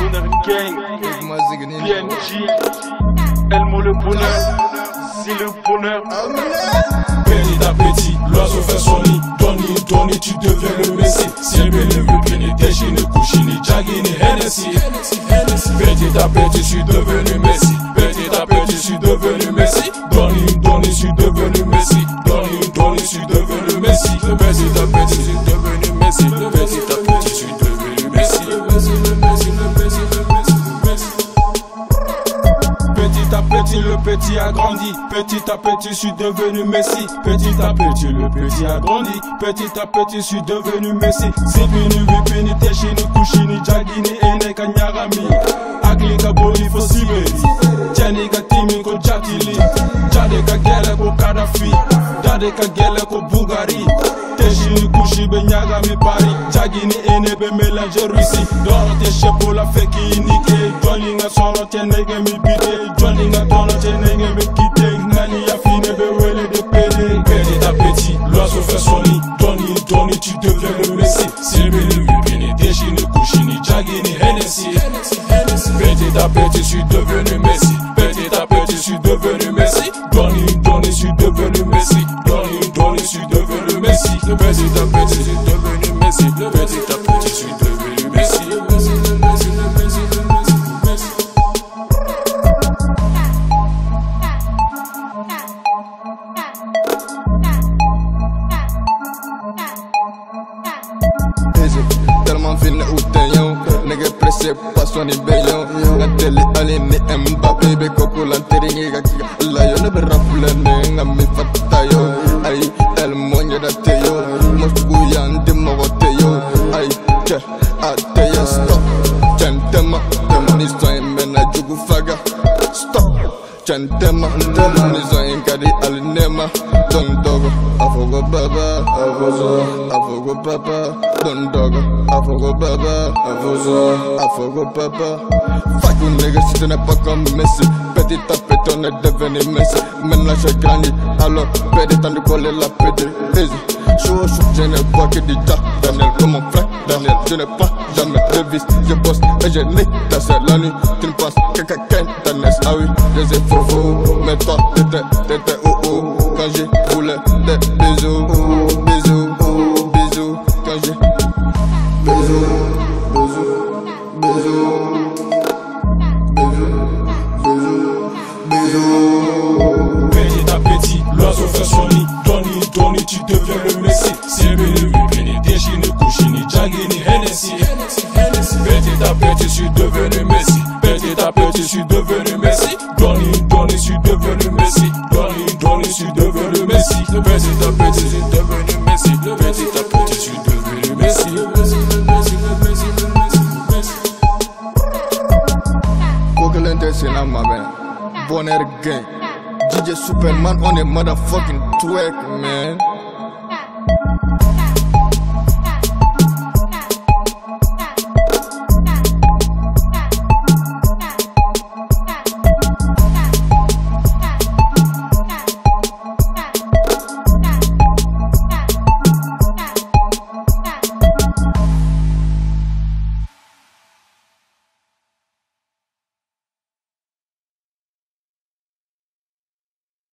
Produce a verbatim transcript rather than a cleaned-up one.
Bonheur Gang, P N G, Elmo le bonheur, c'est le bonheur. Petit à petit, l'oiseau fait son nid. Donny, Donny, tu deviens le messie. Si elle le pied, déchine, couchini, Jagini, Hennessy. Petit à petit, je suis devenu Messi. Petit à petit, je suis devenu Messi. Donny, Donny, je suis devenu Messi. Donny, Donny, je suis devenu Messi. Petit à petit, je suis devenu Messi. Petit à petit, je suis devenu Messi. Petit à petit, le petit a grandi. Petit à petit, je suis devenu Messi. Petit à petit, le petit a grandi. Petit à petit, je suis devenu Messi. Sipini, Vipini, Teshini, Kushini, Jagini, Ene, Kanyarami. Aglika, Boli, Fosibeli. Tianika, Timiko, Jatili. Jadeka, Gele, Ko Kadhafi. Jadeka, Gele, Ko Bougari. Teshini, Kushi, Benyagami, Paris. Jagini, Ene, Be mélange Russie. Dorote, Shepo, la Feki, Nike. Johnny, nga sono, Tienege, mi bite. Johnny, nga tono, Tienege, mi kite. Nani, ya fine, be wele, de pede. Petit à petit, l'oiseau fait son nid. Donny, Donny, tu deviens le Messi. Sylvie, Vipini, Deshini, Kushini, Jagini, Hennessy. Petit à petit, je suis devenu Messi. Petit à petit, je suis devenu Messi. Donny, Donny, je suis devenu Messi. Donny, Donny, je suis devenu Messi. Petit à petit, je suis devenu Messi. Petit à petit, je suis devenu Messi. Tellement fine ou taillon, nigga pressé pas son ibéyon. La télé aline Mbappé, be coco l'anteringue kaki. La yo ne be rappelé nga mi fatayo. Ay el moña da teyo, mosku yande mogoteyo. Ay che ateyo stop. Chantema, demoni soin mena jugu faga. Stop. Chantema, demoni soin kadi alinema. Don dogo, afogo baba, afozo, afogo papa. Don dogo, afogo baba, afozo, afogo papa. Fuck you nigga, si tu n'es pas comme Messi. Petit à petit on est devenu Messi. Maintenant j'ai grandi, alors petit temps de coller la pédé. Easy, chaud chaud, je ne vois que du tas. Daniel comme mon frère, Daniel, je n'ai pas jamais de vis. Je bosse et je n'ai tassé la nuit. Tu ne penses que quelqu'un t'en ah oui, je sais faux faux. Mais toi t'étais, t'étais oh oh. Quand j'ai voulu des bisous, bisous, bisous. Quand j'ai bisous, bisous, bisous, bisous, bisous. Petit à petit, l'oiseau fait son nid. Donny, Donny, tu deviens le Messi. Sylvie, Vipini, Deshini, Kushini, Jagini, Hennessy. Petit à petit, je suis devenu Messi. Petit à petit, je suis devenu Messi. Donny, Donny, je suis devenu Messi. Donny, Donny, je suis devenu Messi. Petit à petit, je suis devenu Messi. Petit à petit, je suis devenu Messi. Coquelin c'est là ma belle. Bonheur Gang. D J Superman on est motherfucking twerk man.